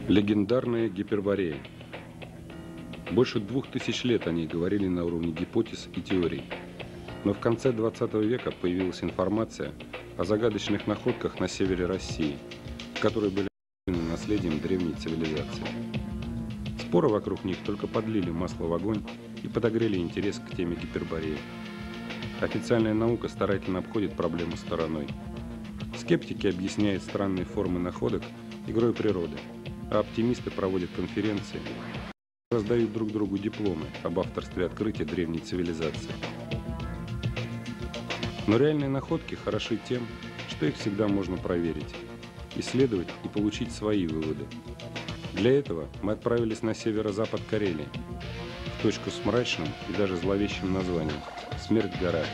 Легендарная Гиперборея. Больше 2000 лет о ней говорили на уровне гипотез и теорий. Но в конце 20 века появилась информация о загадочных находках на севере России, которые были наследием древней цивилизации. Споры вокруг них только подлили масло в огонь и подогрели интерес к теме Гипербореи. Официальная наука старательно обходит проблему стороной. Скептики объясняют странные формы находок игрой природы, а оптимисты проводят конференции, раздают друг другу дипломы об авторстве открытия древней цивилизации. Но реальные находки хороши тем, что их всегда можно проверить, исследовать и получить свои выводы. Для этого мы отправились на северо-запад Карелии, в точку с мрачным и даже зловещим названием Смерть-гора.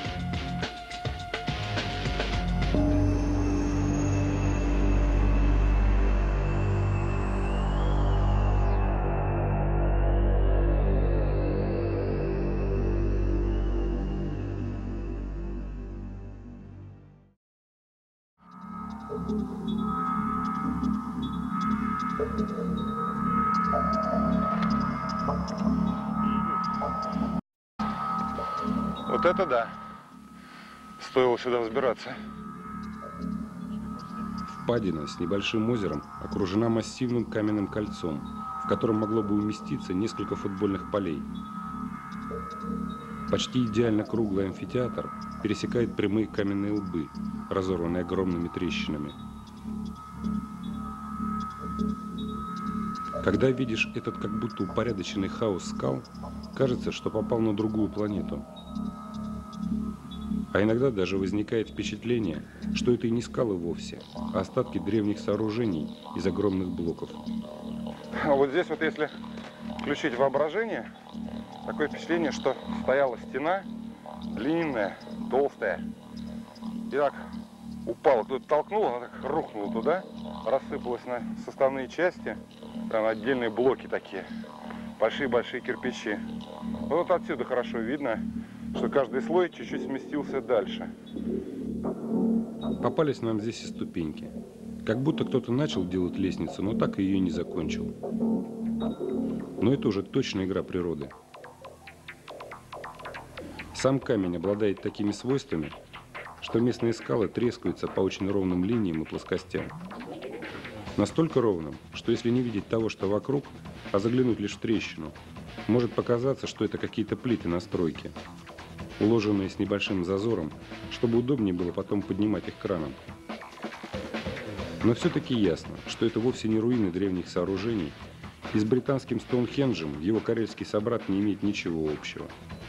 Вот это да. Стоило сюда взбираться. Впадина с небольшим озером окружена массивным каменным кольцом, в котором могло бы уместиться несколько футбольных полей. Почти идеально круглый амфитеатр пересекает прямые каменные лбы, разорванные огромными трещинами. Когда видишь этот как будто упорядоченный хаос скал, кажется, что попал на другую планету. А иногда даже возникает впечатление, что это и не скалы вовсе, а остатки древних сооружений из огромных блоков. А вот здесь вот если включить воображение, такое впечатление, что стояла стена длинная, толстая, и так упала, кто-то толкнул, она так рухнула туда, рассыпалась на составные части, там отдельные блоки такие, большие-большие кирпичи. Вот отсюда хорошо видно, что каждый слой чуть-чуть сместился дальше. Попались нам здесь и ступеньки. Как будто кто-то начал делать лестницу, но так и ее не закончил. Но это уже точно игра природы. Сам камень обладает такими свойствами, что местные скалы трескаются по очень ровным линиям и плоскостям. Настолько ровным, что если не видеть того, что вокруг, а заглянуть лишь в трещину, может показаться, что это какие-то плиты на стройке, уложенные с небольшим зазором, чтобы удобнее было потом поднимать их краном. Но все-таки ясно, что это вовсе не руины древних сооружений, и с британским Стоунхенджем его карельский собрат не имеет ничего общего.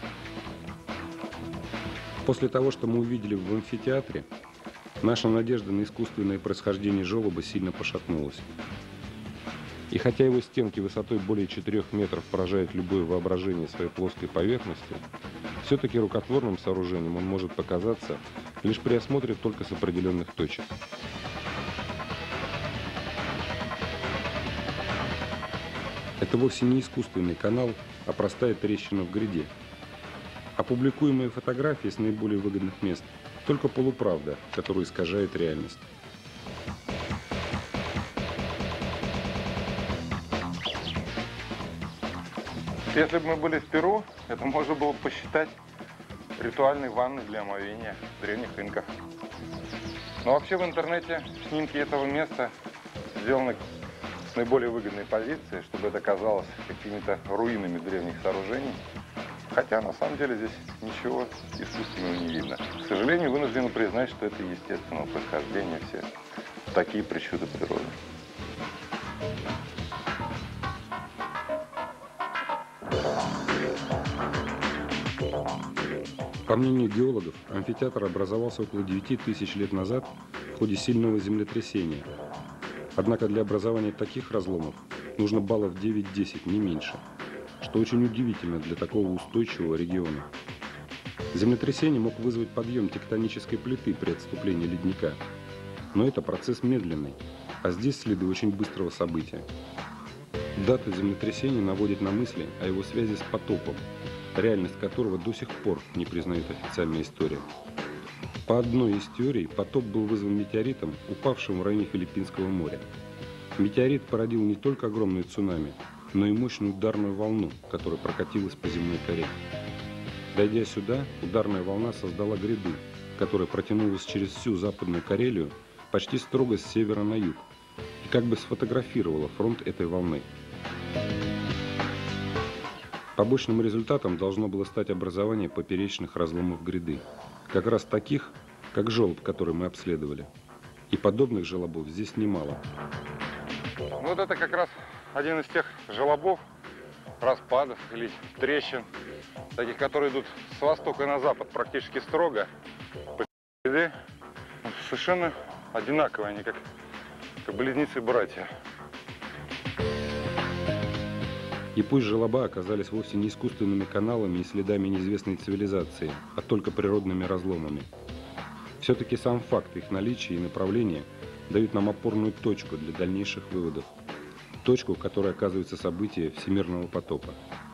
После того, что мы увидели в амфитеатре, наша надежда на искусственное происхождение желоба сильно пошатнулась. И хотя его стенки высотой более 4 метров поражают любое воображение своей плоской поверхностью, все-таки рукотворным сооружением он может показаться лишь при осмотре только с определенных точек. Это вовсе не искусственный канал, а простая трещина в гряде. Опубликуемые фотографии с наиболее выгодных мест – только полуправда, которая искажает реальность. Если бы мы были в Перу, это можно было бы посчитать ритуальной ванной для омовения древних инков. Но вообще в интернете снимки этого места сделаны с наиболее выгодной позиции, чтобы это казалось какими-то руинами древних сооружений. Хотя на самом деле здесь ничего искусственного не видно. К сожалению, вынуждены признать, что это естественного происхождения все такие причуды природы. По мнению геологов, амфитеатр образовался около 9000 лет назад в ходе сильного землетрясения. Однако для образования таких разломов нужно баллов 9-10, не меньше, что очень удивительно для такого устойчивого региона. Землетрясение мог вызвать подъем тектонической плиты при отступлении ледника, но это процесс медленный, а здесь следы очень быстрого события. Дата землетрясения наводит на мысли о его связи с потопом, реальность которого до сих пор не признает официальная история. По одной из теорий, потоп был вызван метеоритом, упавшим в районе Филиппинского моря. Метеорит породил не только огромные цунами, но и мощную ударную волну, которая прокатилась по земной коре. Дойдя сюда, ударная волна создала гряду, которая протянулась через всю Западную Карелию почти строго с севера на юг и как бы сфотографировала фронт этой волны. Побочным результатом должно было стать образование поперечных разломов гряды, как раз таких, как желоб, который мы обследовали. И подобных желобов здесь немало. Вот это как раз один из тех желобов, распадов или трещин, таких, которые идут с востока на запад практически строго. Гряды совершенно одинаковые, они как близнецы-братья. И пусть желоба оказались вовсе не искусственными каналами и следами неизвестной цивилизации, а только природными разломами. Все-таки сам факт их наличия и направления дают нам опорную точку для дальнейших выводов. Точку, в которой оказывается событие всемирного потопа.